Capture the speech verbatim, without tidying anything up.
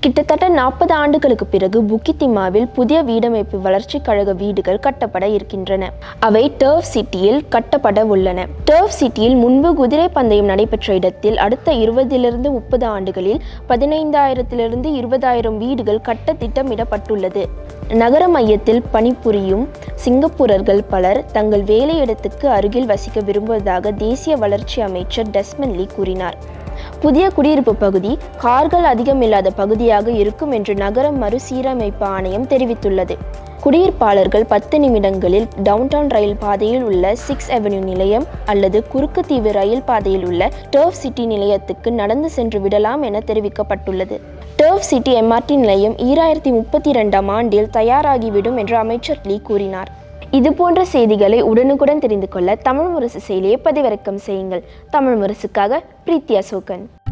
கிட்டத்தட்ட நாற்பது ஆண்டுகளுக்கு பிறகு புக்கித்திமாவில் புதிய வீடமைப்பு வளர்ச்சி கழக வீடுகள் கட்டப்பட இருக்கின்றன. அவை டர்ஃப் சிட்டியில் கட்டப்பட உள்ளன. டர்ஃப் சிட்டியில் முன்பு குதிரை பந்தயம் நடைபெற்ற இடத்தில் அடுத்த இருபதிலிருந்து முப்பது ஆண்டுகளில் பதினைந்தாயிரத்திலிருந்து இருபதாயிரம் வீடுகள் கட்ட திட்டமிடப்பட்டுள்ளது. நகர மையத்தில் பணிபுரியும் சிங்கப்பூரர்கள் பலர் தங்கள் வேலையிடத்துக்கு அருகில் வசிக்க விரும்புவதாக தேசிய வளர்ச்சி அமைச்சர் டெஸ்மண்ட் லீ கூறினார். புதிய குடியிருப்பு பகுதி கார்கள் அதிகமில்லாத பகுதியாக இருக்கும் என்று நகர மறுசீரமைப்பு ஆணையம் தெரிவித்துள்ளது. குடியிருப்பாளர்கள் பத்து நிமிடங்களில் டவுன்டவுன் ரயில் பாதையில் உள்ள சிக்ஸ் அவென்யூ நிலையம் அல்லது குறுக்கு தீவு ரயில் பாதையில் உள்ள டர்ஃப் சிட்டி நிலையத்துக்கு நடந்து சென்று விடலாம் என தெரிவிக்கப்பட்டுள்ளது. டர்ஃப் சிட்டி எம்ஆர்டி நிலையம் ஈராயிரத்தி முப்பத்தி இரண்டாம் ஆண்டில் தயாராகிவிடும் என்று அமைச்சர் லீ கூறினார். இதுபோன்ற செய்திகளை உடனுக்குடன் தெரிந்து கொள்ள தமிழ் முரசு செயலியை பதிவிறக்கம் செய்யுங்கள். தமிழ் முரசுக்காக பிரீத்தி அசோகன்.